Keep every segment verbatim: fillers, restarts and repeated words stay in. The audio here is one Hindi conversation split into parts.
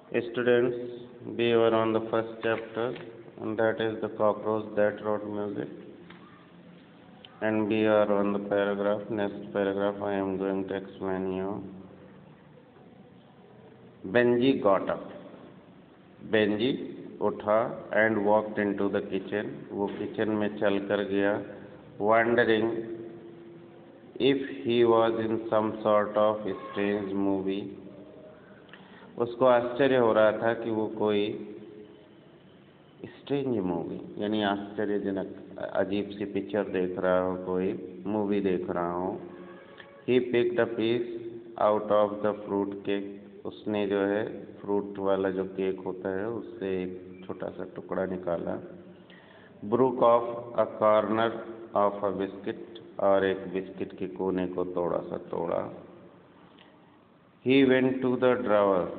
Students, we were on the first chapter, and that is the cockroach that wrote music. And we are on the paragraph. Next paragraph, I am going to explain you. Benji got up. Benji उठा and walked into the kitchen. वो किचन में चल कर गया, wondering if he was in some sort of strange movie. उसको आश्चर्य हो रहा था कि वो कोई स्ट्रेंज मूवी यानी आश्चर्यजनक अजीब सी पिक्चर देख रहा हो, कोई मूवी देख रहा हो। He picked a piece out of the fruit cake. उसने जो है फ्रूट वाला जो केक होता है उससे एक छोटा सा टुकड़ा निकाला। Broke off a corner of a biscuit, और एक बिस्किट के कोने को थोड़ा सा तोड़ा। He went to the drawer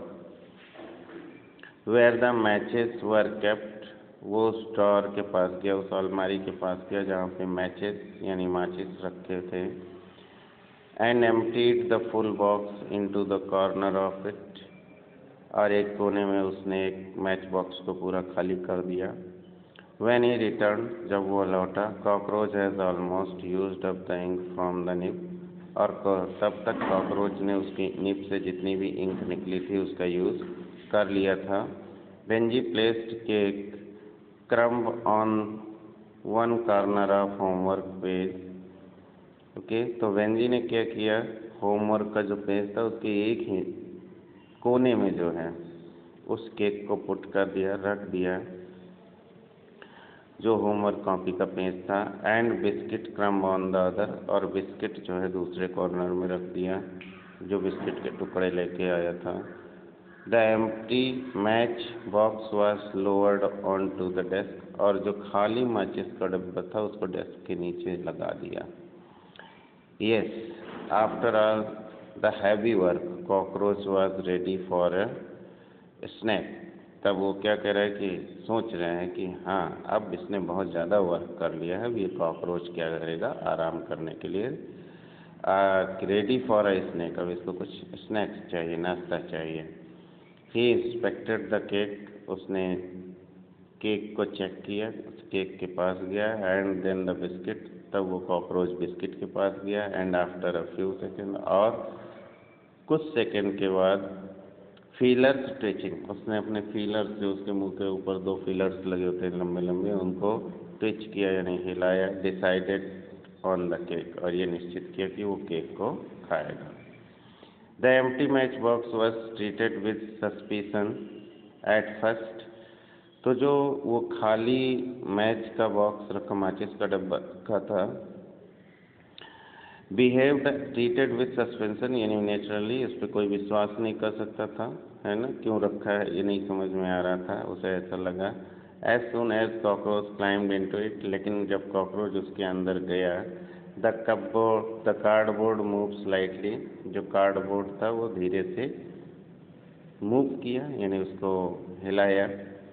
where the matches were kept. वो उस ड्रॉवर के पास गया, उस अलमारी के पास गया जहाँ पे मैचेस यानी माचिस रखे थे। And emptied the full box into the corner of it, और एक कोने में उसने एक मैच बॉक्स को पूरा खाली कर दिया। व्हेन ही रिटर्न, जब वो लौटा, cockroach has almost used up the ink from the nib, और तब तक कॉकरोच ने उसकी निप से जितनी भी इंक निकली थी उसका यूज़ कर लिया था। Benjy placed cake crumb on one corner of homework page. Okay, तो बेंजी ने क्या किया, होमवर्क का जो पेज था उसके एक ही कोने में जो है उस केक को पुट कर दिया, रख दिया, जो होमवर्क कॉपी का पेज था। And biscuit crumb on the other, और बिस्किट जो है दूसरे कॉर्नर में रख दिया, जो बिस्किट के टुकड़े लेके आया था। The empty match box was lowered on to the desk, और जो खाली माचिस का डब्बा था उसको डेस्क के नीचे लगा दिया। Yes, after all the heavy work, cockroach was ready for a snack. तब वो क्या कह रहा है कि सोच रहे हैं कि हाँ, अब इसने बहुत ज़्यादा वर्क कर लिया है, अब ये कॉकरोच क्या करेगा, आराम करने के लिए रेडी फॉर अ स्नैक। अब इसको कुछ स्नैक्स चाहिए, नाश्ता चाहिए। ही इंस्पेक्टेड द केक, उसने केक को चेक किया, उस केक के पास गया। एंड देन द बिस्किट, तब वो कॉकरोच बिस्किट के पास गया। And after a few second, और कुछ सेकेंड के बाद, फीलर्स ट्विचिंग, उसने अपने फीलर्स जो उसके मुंह के ऊपर दो फीलर्स लगे होते हैं लंबे लंबे, उनको ट्विच किया यानी हिलाया। डिसाइडेड ऑन द केक, और ये निश्चित किया कि वो केक को खाएगा। The empty match box was treated with suspicion at first. तो जो वो खाली मैच का बॉक्स रखा, माचिस का डब्बा का था, बिहेव्ड ट्रीटेड विद सस्पेंशन यानी नेचुरली, उस पर कोई विश्वास नहीं कर सकता था, है ना, क्यों रखा है ये नहीं समझ में आ रहा था, उसे ऐसा लगा। As soon as cockroach climbed into it, लेकिन जब कॉकरोच उसके अंदर गया, the cupboard the cardboard move slightly, जो कार्डबोर्ड था वो धीरे से मूव किया यानी उसको हिलाया।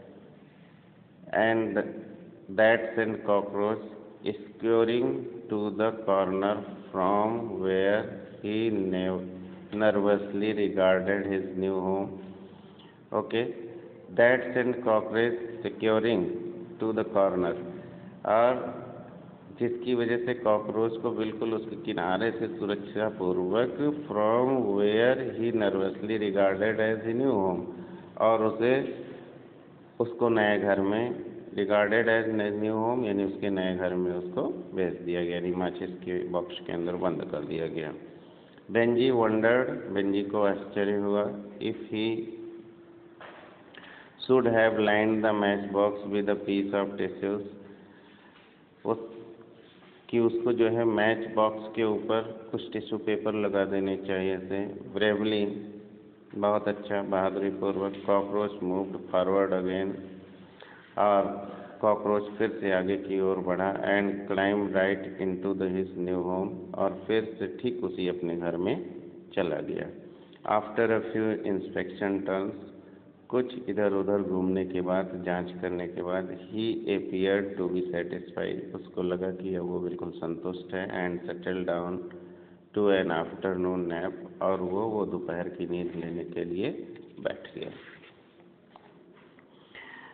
And that sent cockroach scurrying to the corner from where he nervously regarded his new home. Okay, that sent cockroach securing to the corner, और जिसकी वजह से कॉकरोच को बिल्कुल उसके किनारे से सुरक्षा पूर्वक from where he nervously regarded as he new home, और उसे उसको नए घर में रिगार्डेड एज न्यू होम यानी उसके नए घर में उसको भेज दिया गया, यानी माचिस के बॉक्स के अंदर बंद कर दिया गया। बेंजी वंडर्ड, बेंजी को आश्चर्य हुआ, if he should have lined the match box with a piece of tissues, उस कि उसको जो है मैच बॉक्स के ऊपर कुछ टिश्यू पेपर लगा देने चाहिए थे। ब्रेवली, बहुत अच्छा, बहादुरी पूर्वक। कॉकरोच मूव्ड फॉरवर्ड अगेन, और कॉकरोच फिर से आगे की ओर बढ़ा। And climb right into the his new home, और फिर से ठीक उसी अपने घर में चला गया। After a few inspection turns, कुछ इधर उधर घूमने के बाद, जांच करने के बाद, ही एपियर्ड टू बी सेटिस्फाइड, उसको लगा कि अब वो बिल्कुल संतुष्ट है। And settle down to an afternoon nap, और वो वो दोपहर की नींद लेने के लिए बैठ गया।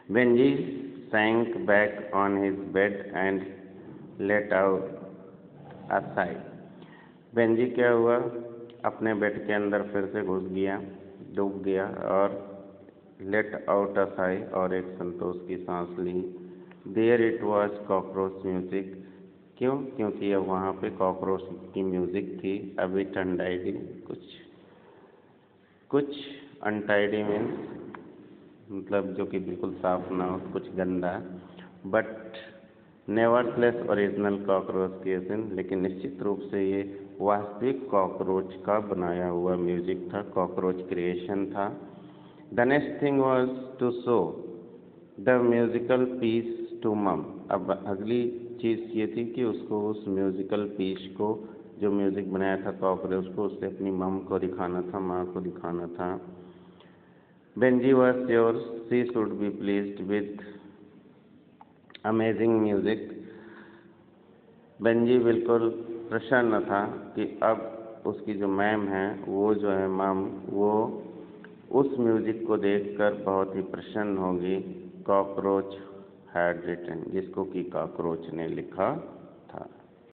Benji sank back on his bed and let out a sigh. Benji क्या हुआ, अपने बेड के अंदर फिर से घुस गया, डूब गया और लेट आउट अ साई और एक संतोष की सांस ली। There it was cockroach music. क्यों? क्योंकि अब वहाँ पे कॉकरोच की म्यूजिक थी। अभी अनटाइडी, कुछ कुछ अनटाइडी मीन्स मतलब जो कि बिल्कुल साफ ना हो, कुछ गंदा, but nevertheless original cockroach creation, लेकिन निश्चित रूप से ये वास्तविक कॉकरोच का बनाया हुआ म्यूजिक था, कॉकरोच क्रिएशन था। The next thing was to show the musical piece to mum. अब अगली चीज़ ये थी कि उसको उस म्यूजिकल पीस को, जो म्यूजिक बनाया था कॉकरोच को, उससे अपनी मम को दिखाना था, माँ को दिखाना था। Benji was sure she should be pleased with amazing music. Benji बिल्कुल प्रसन्न था कि अब उसकी जो मैम है, वो जो है मम, वो उस म्यूजिक को देखकर बहुत ही प्रसन्न होगी। कॉकरोच हैड रिटन, जिसको कि कॉकरोच ने लिखा